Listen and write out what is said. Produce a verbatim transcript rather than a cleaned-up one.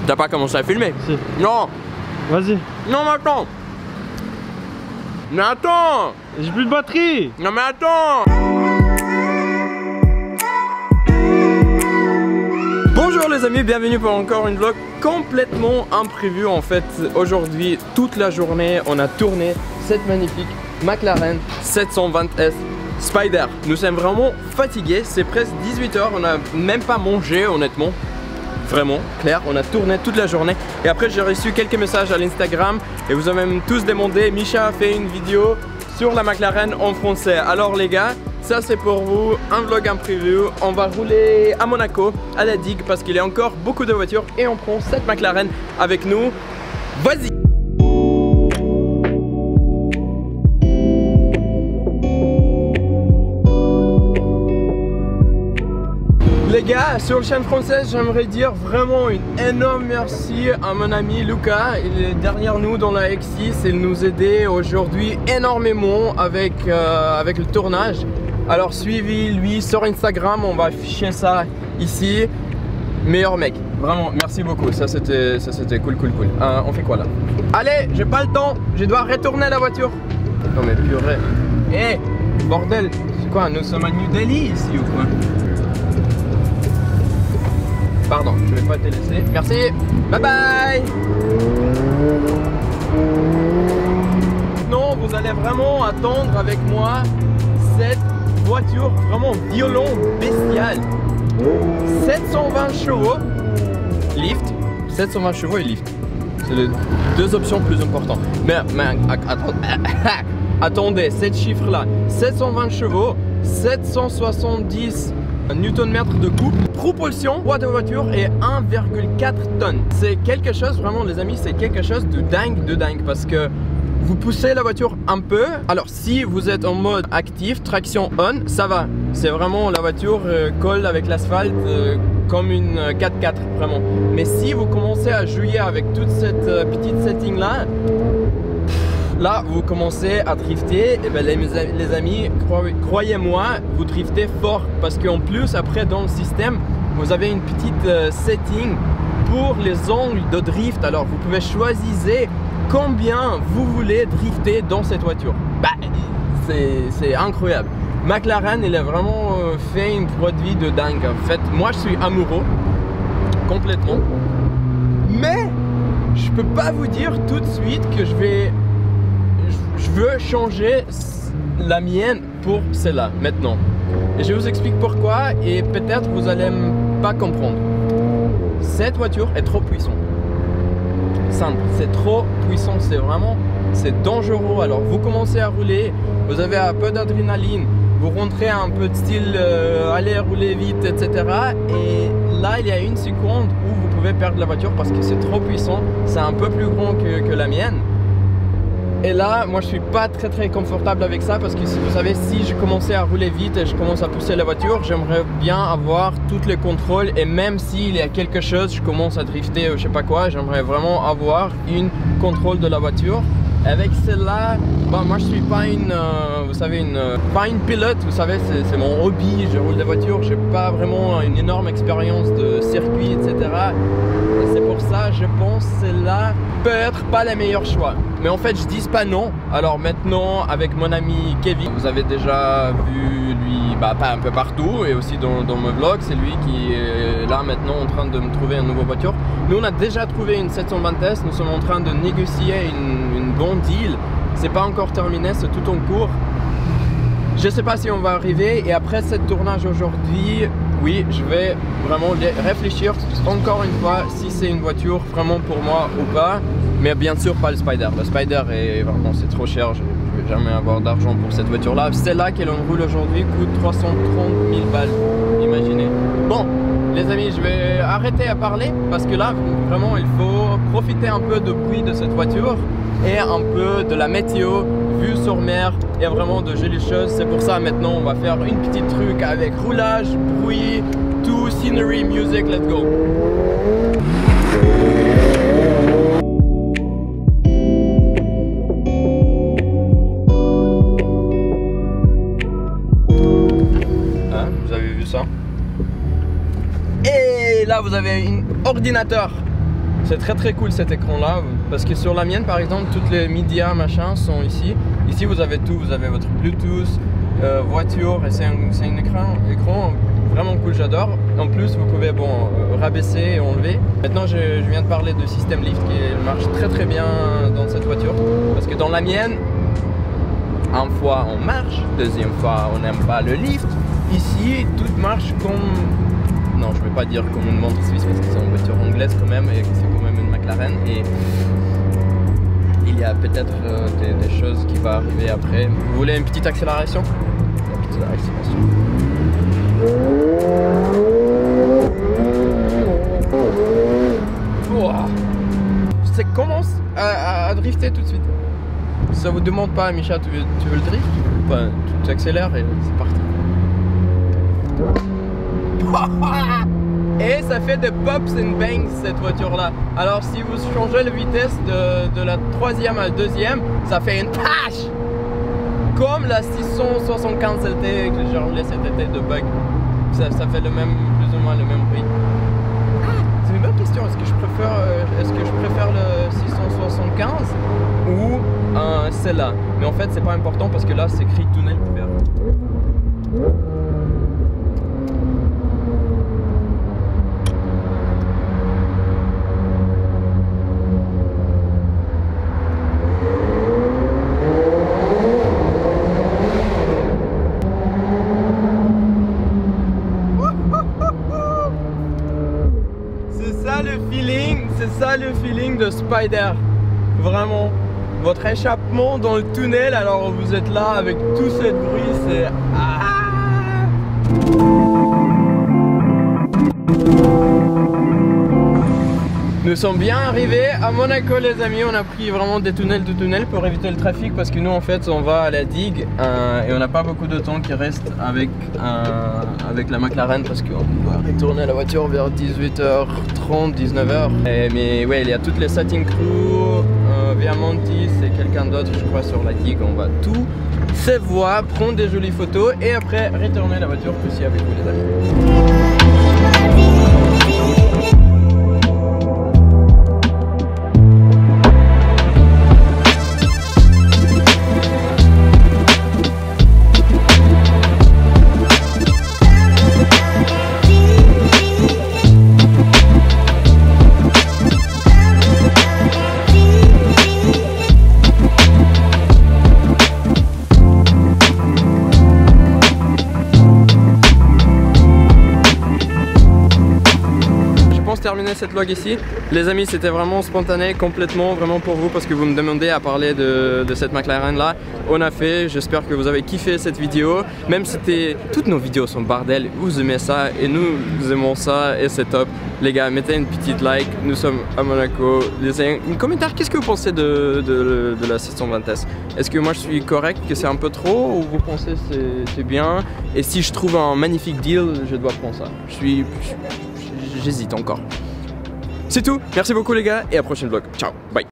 T'as pas commencé à filmer? Si. Non. Vas-y. Non mais attends. Mais attends. J'ai plus de batterie. Non mais attends. Bonjour les amis, bienvenue pour encore une vlog complètement imprévu. En fait, aujourd'hui, toute la journée, on a tourné cette magnifique McLaren sept cent vingt S Spider. Nous sommes vraiment fatigués, c'est presque dix-huit heures, on n'a même pas mangé honnêtement. Vraiment, clair, on a tourné toute la journée. Et après j'ai reçu quelques messages à l'Instagram et vous avez même tous demandé, Misha a fait une vidéo sur la McLaren en français. Alors les gars, ça c'est pour vous, un vlog imprévu. On va rouler à Monaco, à la digue, parce qu'il y a encore beaucoup de voitures et on prend cette McLaren avec nous. Vas-y! Les gars, sur la chaîne française, j'aimerais dire vraiment une énorme merci à mon ami Lucas. Il est derrière nous dans la X six. Il nous aidait aujourd'hui énormément avec, euh, avec le tournage. Alors suivez lui sur Instagram, on va afficher ça ici. Meilleur mec, vraiment merci beaucoup. Ça c'était cool cool cool. Euh, on fait quoi là? Allez, j'ai pas le temps, je dois retourner la voiture. Non mais purée. Eh, hey, bordel, c'est quoi? Nous sommes à New Delhi ici ou quoi? Pardon, je vais pas te laisser. Merci. Bye bye. Non, vous allez vraiment attendre avec moi cette voiture vraiment violent, bestiale. sept cent vingt chevaux, lift. sept cent vingt chevaux et lift. C'est les deux options plus importantes. Mais, mais attendez, attendez, ces chiffres-là. sept cent vingt chevaux, sept cent soixante-dix newton-mètre de couple, propulsion, poids de voiture et un virgule quatre tonnes. C'est quelque chose, vraiment les amis, c'est quelque chose de dingue, de dingue parce que vous poussez la voiture un peu. Alors si vous êtes en mode actif, traction on, ça va. C'est vraiment la voiture euh, colle avec l'asphalte euh, comme une quatre-quatre vraiment. Mais si vous commencez à jouer avec toute cette euh, petite setting là, là, vous commencez à drifter, et bien les, les amis, croyez-moi, vous driftez fort parce qu'en plus, après dans le système, vous avez une petite euh, setting pour les angles de drift. Alors, vous pouvez choisir combien vous voulez drifter dans cette voiture. Bah, c'est incroyable. McLaren, il a vraiment euh, fait un produit de dingue. En fait, moi, je suis amoureux complètement. Mais, je peux pas vous dire tout de suite que je vais... Je veux changer la mienne pour celle-là maintenant. Et je vous explique pourquoi et peut-être vous allez pas comprendre. Cette voiture est trop puissante. Simple, c'est trop puissant, c'est vraiment, c'est dangereux. Alors vous commencez à rouler, vous avez un peu d'adrénaline, vous rentrez un peu de style euh, aller rouler vite, et cetera. Et là, il y a une seconde où vous pouvez perdre la voiture parce que c'est trop puissant. C'est un peu plus grand que, que la mienne. Et là, moi je suis pas très très confortable avec ça parce que vous savez, si je commençais à rouler vite et je commence à pousser la voiture, j'aimerais bien avoir tous les contrôles et même s'il y a quelque chose, je commence à drifter ou je sais pas quoi, j'aimerais vraiment avoir une contrôle de la voiture. Avec celle-là, bah, moi je suis pas une, euh, vous savez, une, euh, pas une pilote, vous savez, c'est mon hobby, je roule des voitures, j'ai pas vraiment une énorme expérience de circuit, et cetera. Et c'est pour ça, je pense, celle-là peut être pas le meilleur choix. Mais en fait, je dis pas non. Alors maintenant, avec mon ami Kevin, vous avez déjà vu lui, bah, pas un peu partout et aussi dans, dans mes vlogs, c'est lui qui est là maintenant en train de me trouver une nouvelle voiture. Nous, on a déjà trouvé une sept cent vingt S, nous sommes en train de négocier une, une bonne deal. C'est pas encore terminé, c'est tout en cours. Je sais pas si on va arriver et après cette tournage aujourd'hui, oui, je vais vraiment réfléchir encore une fois si c'est une voiture vraiment pour moi ou pas. Mais bien sûr pas le Spider. Le Spider est vraiment, c'est trop cher. Je ne vais jamais avoir d'argent pour cette voiture là. Celle-là qu'elle roule aujourd'hui coûte trois cent trente mille balles. Imaginez. Bon, les amis, je vais arrêter à parler parce que là, vraiment, il faut profiter un peu du bruit de cette voiture et un peu de la météo, vue sur mer et vraiment de jolies choses. C'est pour ça maintenant, on va faire une petite truc avec roulage, bruit, tout, scenery, music, let's go. Hein, vous avez vu ça? Et là, vous avez un ordinateur C'est très très cool cet écran là, parce que sur la mienne par exemple, toutes les médias machin sont ici. Ici vous avez tout, vous avez votre Bluetooth, euh, voiture, et c'est un, un écran, écran vraiment cool, j'adore. En plus vous pouvez bon euh, rabaisser et enlever. Maintenant je, je viens de parler de système lift qui marche très très bien dans cette voiture, parce que dans la mienne, une fois on marche, deuxième fois on n'aime pas le lift. Ici tout marche comme, non je ne vais pas dire comme une montre suisse parce que c'est une voiture anglaise quand même et c'est quand même une McLaren, et il y a peut-être euh, des, des choses qui vont arriver après. Vous voulez une petite accélération? Une petite accélération. Wow. Ça commence à, à, à drifter tout de suite. Ça vous demande pas, Micha, tu veux, tu veux le drift? Enfin, tu accélères et c'est parti. Et ça fait des pops and bangs cette voiture là. Alors si vous changez la vitesse de, de la troisième à la deuxième, ça fait une tâche comme la six cent soixante-quinze L T que j'ai enlevé cet été de bug. Ça, ça fait le même, plus ou moins le même prix. C'est une bonne question. Est-ce que je préfère, euh, est-ce que je préfère le six cent soixante-quinze ou euh, celle-là? Mais en fait c'est pas important parce que là c'est écrit tunnel ouvert. C'est ça le feeling de Spider, vraiment. Votre échappement dans le tunnel, alors vous êtes là avec tout ce bruit, c'est... Ah, nous sommes bien arrivés à Monaco les amis, on a pris vraiment des tunnels de tunnels pour éviter le trafic parce que nous en fait on va à la digue euh, et on n'a pas beaucoup de temps qui reste avec, euh, avec la McLaren parce qu'on doit retourner la voiture vers dix-huit heures trente, dix-neuf heures. Et, mais ouais, il y a toutes les setting crew, euh, Viamontis et quelqu'un d'autre je crois sur la digue, on va tout se voir, prendre des jolies photos et après retourner la voiture aussi avec vous les amis. Terminer cette vlog ici. Les amis, c'était vraiment spontané, complètement, vraiment pour vous parce que vous me demandez à parler de, de cette McLaren là. On a fait, j'espère que vous avez kiffé cette vidéo. Même si c'était, toutes nos vidéos sont bordel, vous aimez ça et nous, nous aimons ça et c'est top. Les gars, mettez une petite like, nous sommes à Monaco. Laissez un commentaire, qu'est-ce que vous pensez de, de, de la six cent vingt S? Est-ce que moi je suis correct, que c'est un peu trop ou vous pensez que c'est bien? Et si je trouve un magnifique deal, je dois prendre ça. Je suis... J'hésite encore. C'est tout, merci beaucoup les gars et à la prochaine vlog. Ciao, bye.